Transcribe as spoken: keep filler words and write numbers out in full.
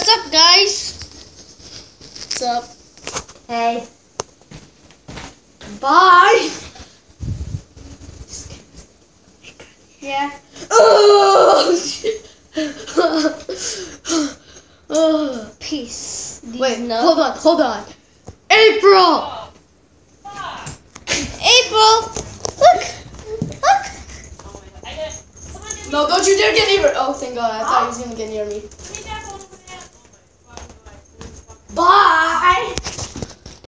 What's up, guys? What's up? Hey. Bye. Yeah. Oh, oh, peace. These Wait, nuts. hold on, hold on. April! April! Look! Look! No, don't you dare get near. Oh, thank God. I thought he was going to get near me. Bye!